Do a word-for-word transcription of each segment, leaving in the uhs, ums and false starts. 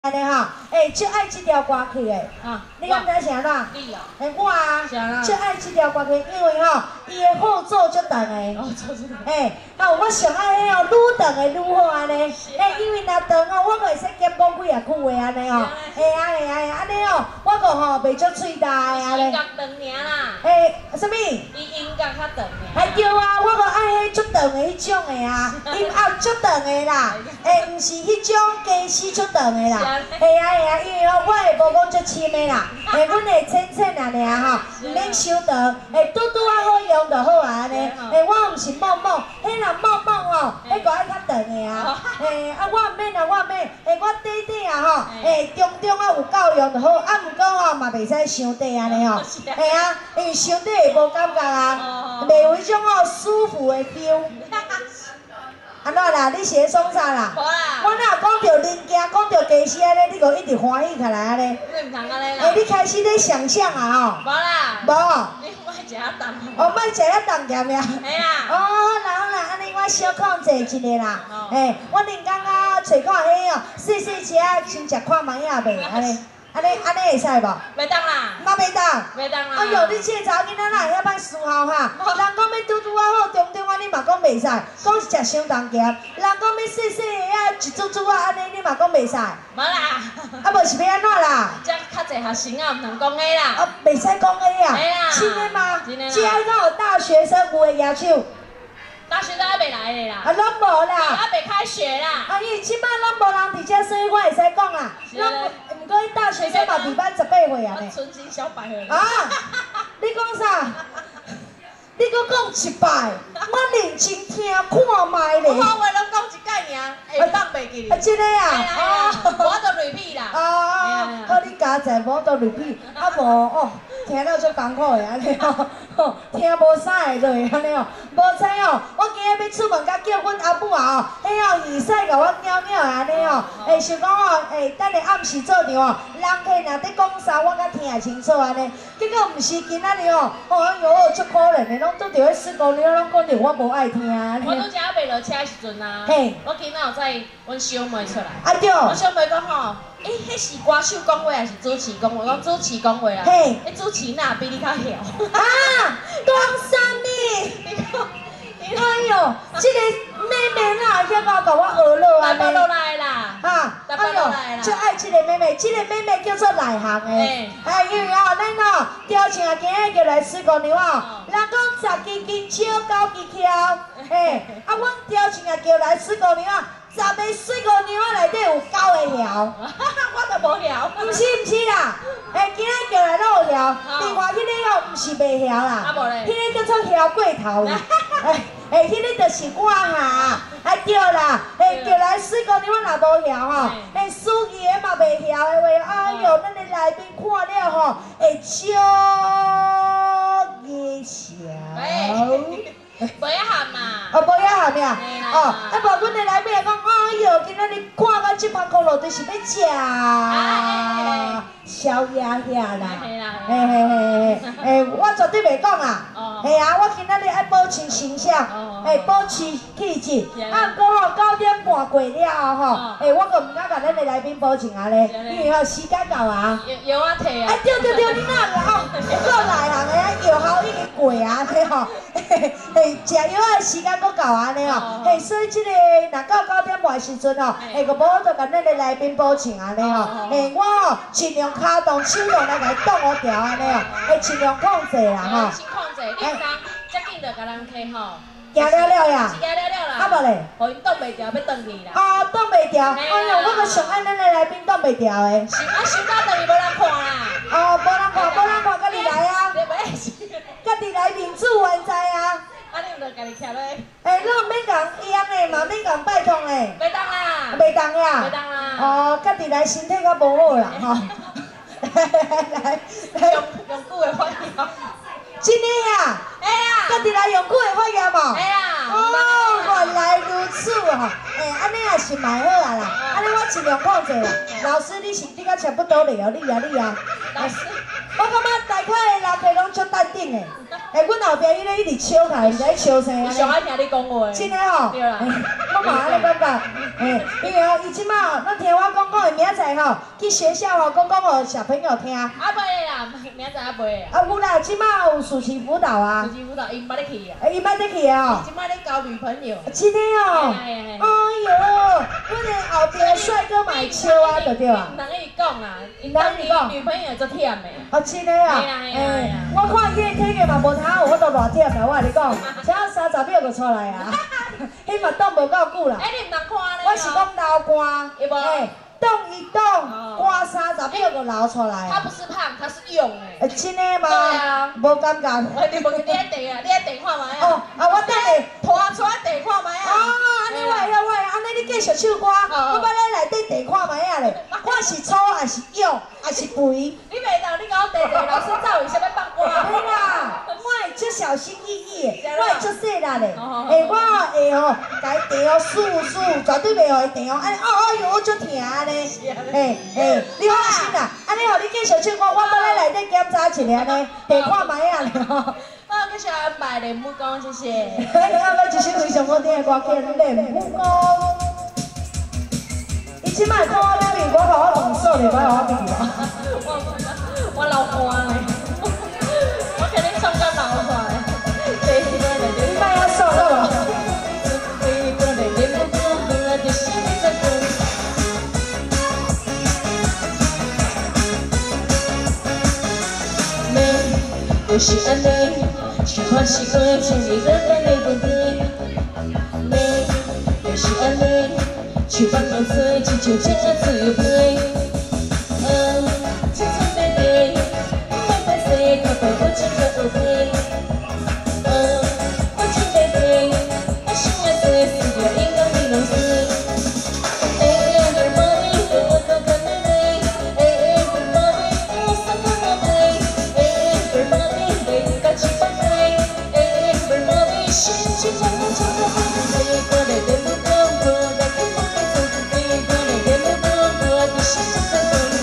安尼吼，诶，最爱这条歌曲诶，啊，你敢知啥啦？你哦，诶，我啊，最爱这条歌曲，因为吼，伊诶后奏足长诶，哦，足长。诶，啊，我上爱迄哦，愈长诶愈好安尼，诶，因为若长哦，我会使减讲几啊句话安尼哦，会啊会啊会啊，安尼哦，我个吼袂足喙大诶安尼。音乐长尔啦。诶，什么？伊音乐较长尔。哎对啊，我个爱迄足长诶迄种诶啊，音乐足长诶啦，诶，毋是迄种假死足长诶啦。 会啊会啊，因为吼，我会无讲足深的啦，诶，阮会浅浅啊尔吼，毋免伤长，诶，拄拄啊好用就好啊安尼，诶，我毋是猛猛，迄若猛猛吼，迄个爱较长的啊，诶，啊我毋免啊，我毋免，诶，我短短啊吼，诶，中中啊有够用就好，啊毋过吼嘛袂使伤短安尼吼，嘿啊，因为伤短会无感觉啊，袂有迄种吼舒服的 feel。 安怎啦？你是咧创啥啦？无啦。我若讲到人家讲到家私安尼，你就一直欢喜起来安尼。你毋通安尼啦。诶，你开始咧想象啊吼。无啦。无。你莫食遐重。哦，莫食遐重咸呀。嘿啦。哦，好啦好啦，安尼我小控制一个啦。哦。诶，我恁刚刚找看迄哦，细细只啊，先食看卖影袂安尼。 安尼安尼会使无？袂当啦，嘛袂当，袂当啦。哎呦，你这查某囡仔哪会遐歹思考哈？人讲要拄拄啊好，中中啊你嘛讲袂使，讲是食伤重咸。人讲要细细的啊，一煮煮啊安尼，你嘛讲袂使。无啦，啊无是要安怎啦？这较侪学生啊，毋通讲诶啦。啊，袂使讲诶啊？嘿啦。真诶吗？真诶啦。这爱敢有大学生有会举手？ 大学都还袂来嘞啦，啊，拢无啦，还袂开学啦。啊，因为即摆拢无人伫遮，所以我会使讲啊。拢毋过大学生嘛伫班十八岁啊呢。纯情小百合。啊，你讲啥？你搁讲一摆，我认真听看卖咧。我话拢讲一摆尔，会当袂记哩。啊，真诶啊。啊，我都 repeat 啦。啊，好，你加载我都 repeat， 啊无哦。 听了足艰苦的安尼哦，吼，听无啥会落安尼哦，无知哦，我今日要出门，甲叫阮阿母啊哦，迄哦耳塞甲我袅袅的安尼哦，诶，想讲哦，诶，等下暗时做场哦，人客若伫讲啥，我甲听会清楚安尼，结果毋是今仔日哦，哦，哎哟，足可怜的，拢拄着迄四姑娘，拢讲着我无爱听安尼。我拄则还袂落车的时阵啊，嘿，我今仔有载阮小妹出来，啊对，阮小妹讲吼。 诶，迄是歌手讲话还是主持讲话？讲主持讲话啦。嘿，诶，主持哪比你较晓？啊，讲啥物？你讲，哎哟，这个妹妹哪会晓甲甲我学落安尼？大巴来啦，哈，哎哟，最爱这个妹妹，这个妹妹叫做内行的。哎，因为哦，咱哦，调情啊，今日叫来四姑娘哦，人讲十支金手九支翘，嘿，啊，阮调情啊叫来四姑娘啊。 十个水姑娘仔内底有九个晓，我都无晓。毋是毋是啦，诶，今仔叫来拢有晓，另外迄个哦，毋是袂晓啦，迄个叫做晓过头啦。诶诶，迄个就是我哈，啊对啦，诶叫来水姑娘仔若无晓吼，诶司仪个嘛袂晓的话，哎哟，咱的来宾看了吼，会足热笑。 无一项嘛，哦，无一项呀，哦，啊无，阮的来宾讲，哎哟，今仔日看到这番公路，就是要食宵夜遐啦，嘿嘿嘿嘿，诶，我绝对袂讲啊，嘿啊，我今仔日爱保持形象，诶，保持气质，啊，不过吼九点半过了吼，诶，我阁毋敢甲咱的来宾保证啊咧，因为吼时间到啊，药药啊摕啊，啊对对对，你哪个吼，够内行的啊，药效已经过啊，嘿吼，嘿嘿。 食药的时间阁够安尼哦，嘿，所以即个若到九点半时阵哦，嘿，阁无法度甲咱的来宾保证安尼哦，嘿，我哦尽量卡动手动来甲伊挡我调安尼哦，嘿，尽量控制啦吼。先控制，你当遮紧着甲人客吼。行了了呀。是行了了啦。啊无咧，互因挡袂调，要转去啦。啊，挡袂调，哎呦，我阁上爱咱的来宾挡袂调的。是啊，想到转去无人看啦。哦，无人看，无人看，家己来啊。家己来面子完知啊。 啊，你毋着家己徛咧？诶，你毋免共伊安尼嘛，免共拜托诶。袂当啦。袂当呀。袂当啦。哦，家己来身体较无好啦，吼。来来，用用久诶发炎。真诶呀？哎呀。家己来用久诶发炎无？哎呀。哦，原来如此吼。诶，安尼也是蛮好啊啦。安尼我尽量控制啦。老师，你是你甲差不多咧哦，你啊你啊。老师。我感觉大概的人客拢足淡定诶。诶，阮后壁迄个一直笑开，毋知笑啥安尼。上爱听你讲话。真诶吼。对啦。我我嘛安尼感觉，嘿，因为哦，伊即马咱听我讲讲的明仔吼，去学校吼讲讲互小朋友听。啊袂啦，明仔啊袂。 啊有啦，即马有暑期辅导啊。 暑期辅导，伊捌咧去啊。 伊捌咧去啊。 即马咧交女朋友。 真的哦。哎呦，阮的后边帅哥买笑啊，对对啊。 人伊讲啊，因当伊女朋友足忝的。 哦，真的啊。哎，我看伊的体格嘛无通有法度偌忝啦，我跟你讲，只要三十秒就出来啊。迄嘛冻无够久啦。 哎，你唔通看咧？ 我是讲流汗， 有无？ 哎，冻一冻，汗三十秒就流出来。 他不是胖，他是用诶。 真的吗？ 对啊。 无感觉。 你无你爱地啊？你爱地看卖啊？ 哦，啊，我等下拖出来地看卖啊。 哦，安尼我会晓，我会，安尼你继续唱歌，我要来内底地看卖啊咧。我是粗还是幼还是肥？ 你袂当，你甲我地地，老师走，伊先要放歌。 对啦，我会足小心翼翼的，我会足细力的。诶，我会哦，家地哦数数，绝对袂互伊地哦，安尼哦哦哟，足疼咧。诶诶，你放心啦，安尼哦，你继续唱歌，我要来内底检查一下呢，地看卖啊咧吼。 我继续安排练武功，谢谢。 嘿，我要一首非常好听的歌叫《练武功》。伊即摆看我表演，我甲我同手咧，我互我比无。 我我老汗嘞，我肯定唱到老汗嘞。 你莫遐瘦好无？ 就是安尼，是看是爱，千里的等你等你。你就是安尼，手放落嘴，亲像这自由飞。嗯，亲像妹妹，妹妹说，看到我真个有飞。嗯，我真妹妹，我心也碎，思着应该你拢碎。Everybody，我都看妹妹。Everybody，我三个妹妹。Everybody。心情像我唱的歌，飞过来练武功，过来练武功，飞过来练武功，我的心在动。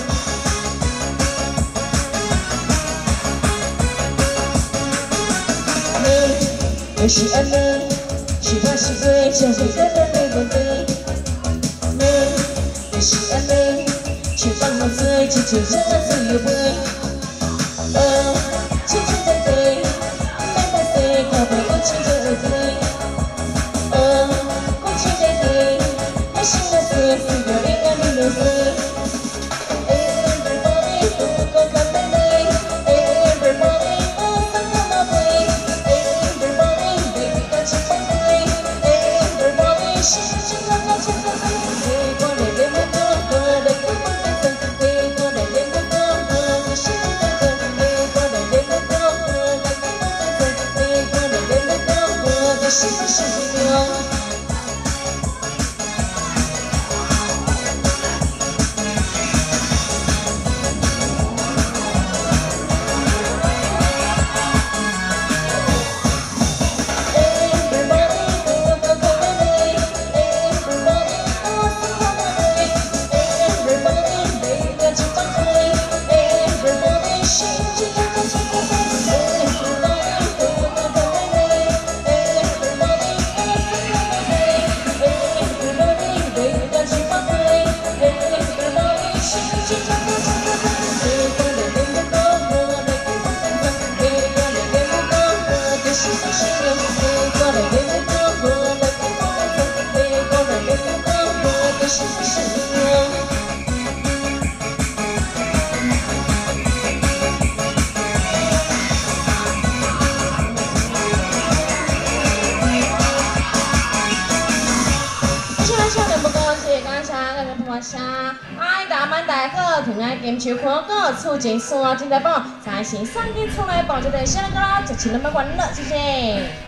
你就是安尼，是怕是对，像是个人的问题。你就是安尼，手放落嘴，亲像这自由飞。哦，亲像在对。看到我亲像有罪，哦，我亲在对，我心在碎，思着你爱你流水。Everybody，我讲看妹妹 ，Everybody，我三个马背 ，Everybody，每个感情放开 ，Everybody，心情让我牵着飞，飞过来练武功，过来练武功，飞过来练武功，我的心在动，飞过来练武功，过来练武功。我的心是牛。爱大满大哥，同爱金秋看歌，促进山正在帮，财神送你出来帮，这个小哥啦，就请你们欢乐，谢谢。